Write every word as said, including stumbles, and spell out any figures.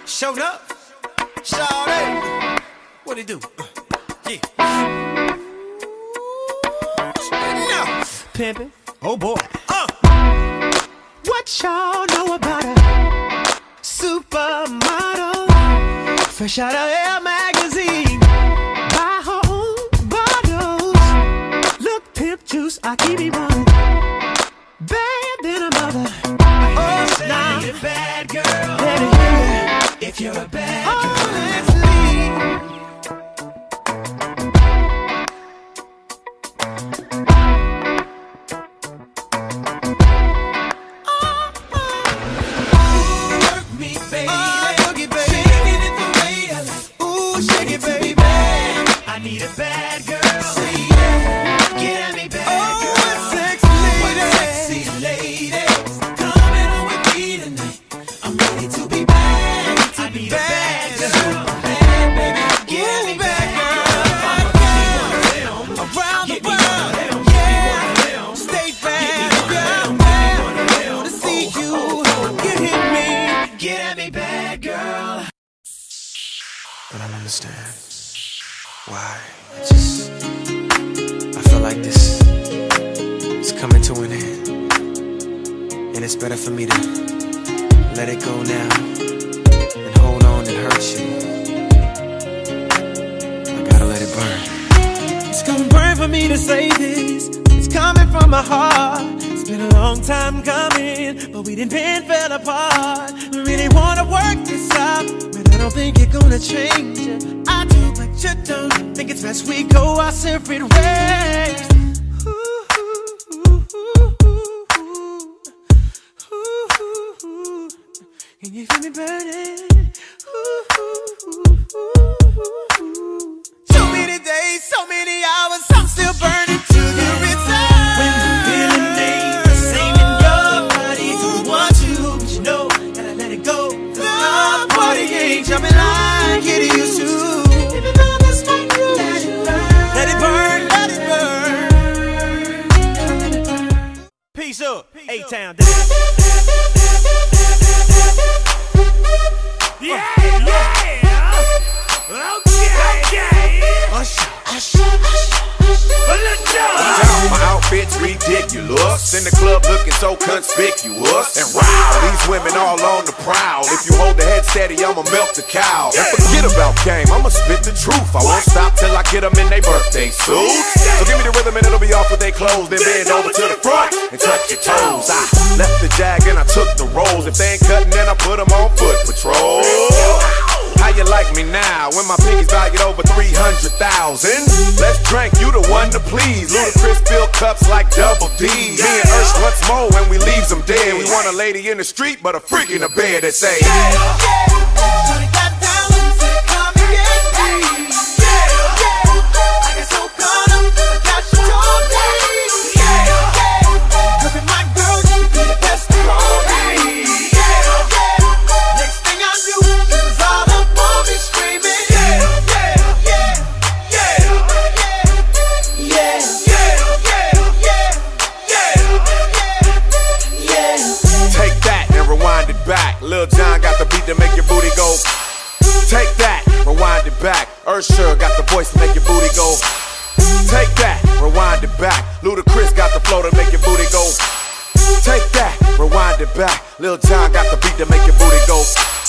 Showed up, Shawty, what it do? Yeah. No. Pimpin'. Oh boy. Uh. What y'all know about a supermodel? Fresh out of Elle magazine. Buy her own bottles. Look, pimp juice, I keep it running. Bad than a mother. Oh, now you're a bad girl. Let me hear it. If you're a bad girl. Oh, let's leave. I need a bad girl. Say yeah. Get at me, bad oh, girl. Sexy lady. What sexy lady. Coming on with me tonight. I'm ready to be bad. To I need bad a bad girl. Bad baby. Get at me, bad girl. Around the world. Yeah. Stay bad, girl. I wanna see you. You hit me. Get at me, bad girl. But I don't understand. Why? I just, I feel like this is coming to an end, and it's better for me to let it go now than hold on and hurt you. I gotta let it burn. It's gonna burn for me to say this. It's coming from my heart. It's been a long time coming, but we didn't been fell apart. I really wanna work this out, but I don't think you're gonna change it. I do, but you don't. Think it's best we go our separate ways. Ooh, ooh, ooh, ooh, ooh, ooh. Can you feel me burning? Ooh, ooh, ooh, ooh, ooh. So many days, so many hours, I'm still burning to the return. When the feeling ain't the same in your body, don't want you, but you know gotta let it go. The party ain't jumping like it used to. Even though this might do, let it burn, let it burn, let it burn. Peace up, A-Town. Yeah, yeah. Okay, okay. Usher, usher, usher. Down, my outfit's ridiculous. In the club looking so conspicuous. And wow, these women all on the prowl. If you hold the head steady, I'ma melt the cow. And forget about game, I'ma spit the truth. I won't stop till I get them in their birthday suits. So give me the rhythm and it'll be off with their clothes. Then bend over to the front and touch your toes. I left the jag and I took the rolls. If they ain't cutting, then I put them on foot patrol. How you like me now when my pinky's valued over three hundred thousand? Let's drink, you the one to please. Ludacris fill cups like double D. Me and Ursh once more when we leaves them dead. We want a lady in the street, but a freak in the bed that say yeah, yeah. Shorty got down and said, come and get me. Yeah, yeah. I got so caught up, I got you all day. Yeah, yeah. Cause with my girl, you be the best of all day. Yeah, yeah. Next thing I knew, it was all up on me screaming. Yeah, yeah, yeah, yeah, yeah, yeah, yeah, yeah, yeah. Take that and rewind it back. Lil Jon got the beat to make your booty go. Take that, rewind it back. Usher got the voice to make your booty go. Take that, rewind it back. Ludacris got the flow to make your booty go. Take that, rewind it back. Lil Jon got the beat to make your booty go.